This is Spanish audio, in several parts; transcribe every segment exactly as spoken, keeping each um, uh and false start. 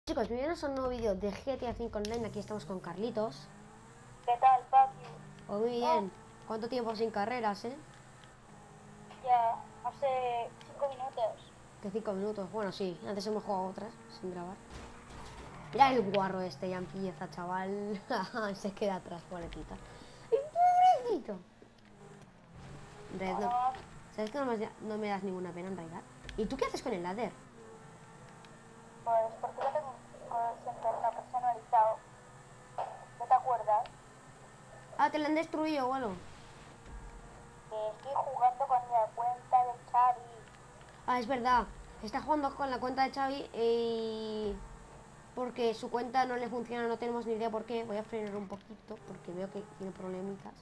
Chicos, bienvenidos a un nuevo vídeo de G T A cinco Online. Aquí estamos con Carlitos. ¿Qué tal, papi? Oh, muy bien. ¿Cuánto tiempo sin carreras, eh? Ya, hace cinco minutos. De cinco minutos. Bueno, sí, antes hemos jugado otras sin grabar. Mira el guarro este, ya empieza, chaval. Se queda atrás, pobrecita. ¡Ay, pobrecito! Red, no. Ah, ¿Sabes que no me, no me das ninguna pena en realidad? ¿Y tú qué haces con el ladder? pues porque lo tengo siempre una personalizado. ¿No te acuerdas? Ah, te la han destruido o algo. Que estoy jugando con la cuenta de Xavi. Ah, es verdad. Está jugando con la cuenta de Xavi y... porque su cuenta no le funciona, no tenemos ni idea por qué. Voy a frenar un poquito porque veo que tiene problemitas.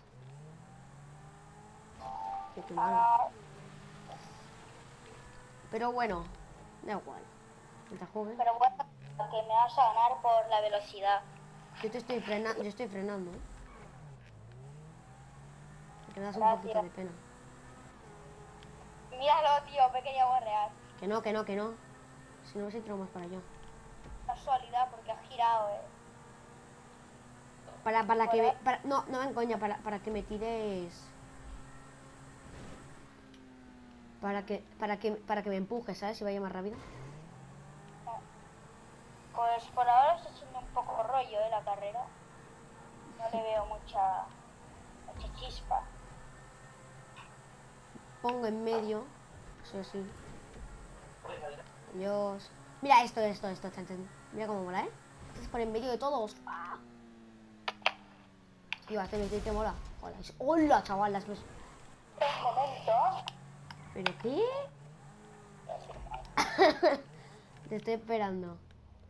Qué, qué malo. Ah, Pero bueno, da igual. Mientras juegue. pero bueno, que me vas a ganar por la velocidad. Yo te estoy frenando, yo estoy frenando, ¿eh? Porque me das un Gracias. poquito de pena. Míralo, tío, pequeña real. Que no, que no, que no. Si no, se tiro más para allá. Casualidad, porque has girado, eh. Para, para que me, Hola. para, no, no en coña, para, para que me tires. Para que, para que, para que me empujes, ¿sabes? Si vaya más rápido. Pues por ahora está siendo un poco rollo, eh, la carrera. No le veo mucha, mucha chispa. Pongo en medio. Eso sí. Dios. Mira esto, esto, esto, chan, chan. Mira cómo mola, ¿eh? Estás por en medio de todos. ¡Ah! Tío, este me te mola. Hola, hola, chaval, las dos. Un momento. ¿Pero qué? Te estoy esperando.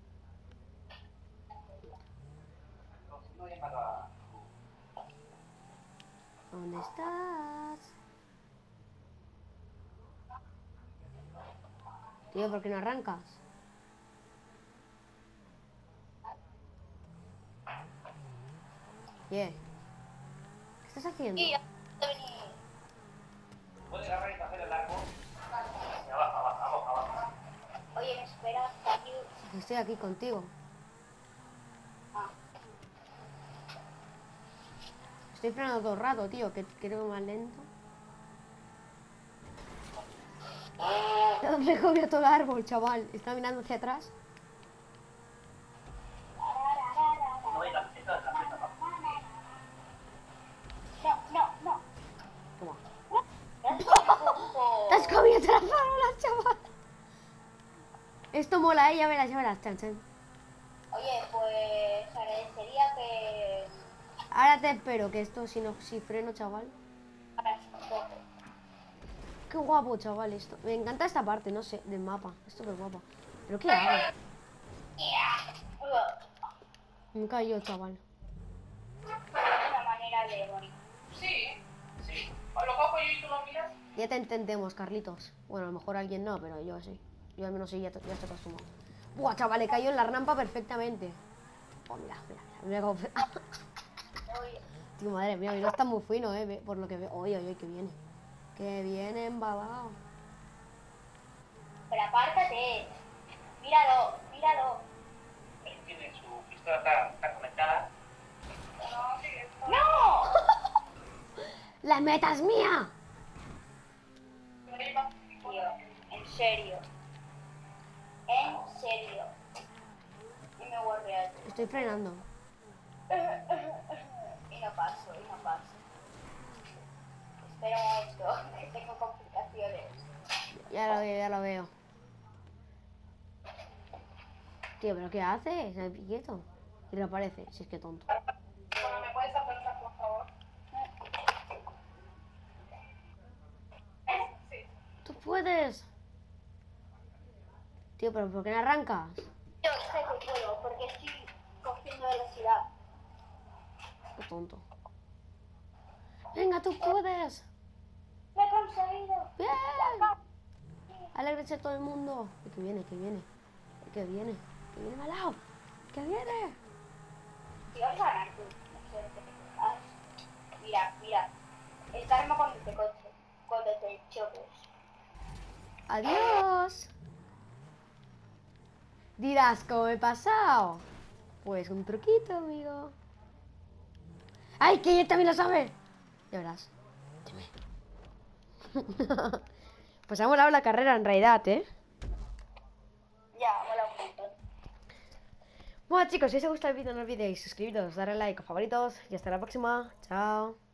¿Dónde estás? Tío, ¿por qué no arrancas? Yeah. ¿Qué estás haciendo? Y ya vení. ¿Puedes agarrar y hacer el largo? Abajo, abajo, abajo, abajo. Oye, me espera, aquí. Estoy aquí contigo. Ah, Estoy frenando todo el rato, tío, que creo más lento. Me comió todo el árbol, chaval. Está mirando hacia atrás. No hay la fiesta de la fiesta, ¿no? no, no, no. Toma. No. ¡Te has comido todas las farolas, chaval! Esto mola, eh, ya verás, ya verás, chan, chan. Oye, pues agradecería que Ahora te espero, que esto, si no, si freno, chaval. hagas un poco. Qué guapo, chaval, esto. Me encanta esta parte, no sé, del mapa. Esto es guapo. ¿Pero qué hago? Me he caído, chaval. Es una manera de morir. Sí, sí. O lo cojo yo y tú lo miras. Ya te entendemos, Carlitos. Bueno, a lo mejor alguien no, pero yo sí. Yo al menos sí, ya, ya estoy acostumbrado. Buah, chaval, he caído en la rampa perfectamente. Oh, mira, mira, mira. mira cómo... Oye, Tío, madre mía, no está muy fino, eh, ve- por lo que veo. Oye, oye, que viene. Que viene embabado. pero apártate. Míralo, míralo. Él tiene su pistola, está, está conectada. ¡No! ¡La meta es mía! Tío, en serio. En serio. Y me guardé Estoy frenando. Y no paso, y no paso. Espera un momento, que tengo complicaciones. Ya lo veo, ya lo veo. Tío, ¿pero qué hace? Se me quieto. Y reaparece, si es que tonto. Bueno, ¿me puedes apretar, por favor? Sí. ¡Tú puedes! Tío, ¿pero por qué no arrancas? Yo sé que puedo, porque estoy cogiendo velocidad. Qué tonto. ¡Venga, tú puedes! ¡Lo he conseguido! ¡Bien! Alégrese todo el mundo. Y que viene, que viene. Y que viene. Que viene malado. Que viene. Si vas a ganar tú, no sé qué te pasa. Mira, mira. El karma cuando te coche, cuando te choques. Adiós. Dirás, ¿cómo me he pasado? Pues un truquito, amigo. ¡Ay, que él también lo sabe! Ya verás. Pues ha molado la carrera en realidad, ¿eh? Ya, mola un montón. Bueno, chicos, si os ha gustado el vídeo no olvidéis suscribiros, darle like, favoritos y hasta la próxima. Chao.